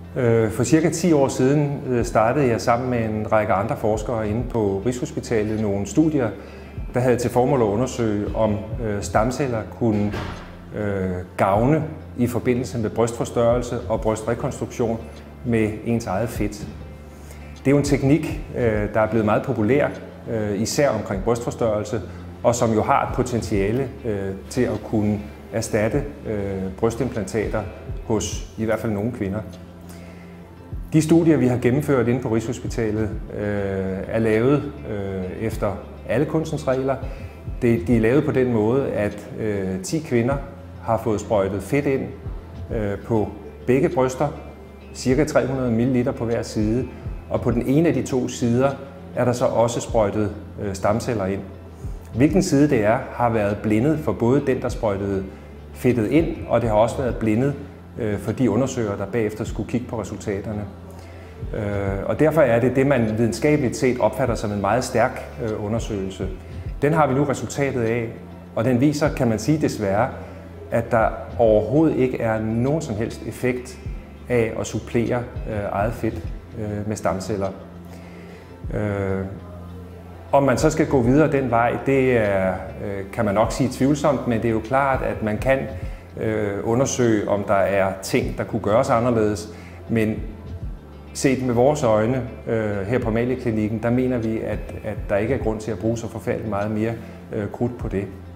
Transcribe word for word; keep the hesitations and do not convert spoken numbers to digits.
For cirka ti år siden startede jeg sammen med en række andre forskere inde på Rigshospitalet nogle studier, der havde til formål at undersøge, om stamceller kunne gavne i forbindelse med brystforstørrelse og brystrekonstruktion med ens eget fedt. Det er jo en teknik, der er blevet meget populær, især omkring brystforstørrelse, og som jo har et potentiale til at kunne erstatte brystimplantater hos i hvert fald nogle kvinder. De studier, vi har gennemført inde på Rigshospitalet, er lavet efter alle kunstens regler. De er lavet på den måde, at ti kvinder har fået sprøjtet fedt ind på begge bryster, ca. tre hundrede milliliter på hver side, og på den ene af de to sider er der så også sprøjtet stamceller ind. Hvilken side det er, har været blindet for både den, der sprøjtede fedtet ind, og det har også været blindet for de undersøgere, der bagefter skulle kigge på resultaterne. Og derfor er det det, man videnskabeligt set opfatter som en meget stærk undersøgelse. Den har vi nu resultatet af, og den viser, kan man sige desværre, at der overhovedet ikke er nogen som helst effekt af at supplere eget fedt med stamceller. Om man så skal gå videre den vej, det er, kan man nok sige tvivlsomt, men det er jo klart, at man kan undersøge, om der er ting, der kunne gøres anderledes. Men set med vores øjne her på Amalie Klinikken, der mener vi, at, at der ikke er grund til at bruge så forfærdeligt meget mere krudt på det.